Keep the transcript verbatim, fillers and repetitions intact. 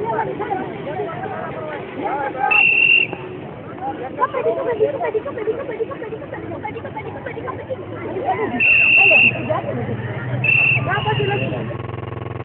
Pwede ka, pwede ka, pwede ka, pwede ka, pwede ka, pwede ka, pwede ka, pwede ka, pwede ka, pwede ka, pwede ka.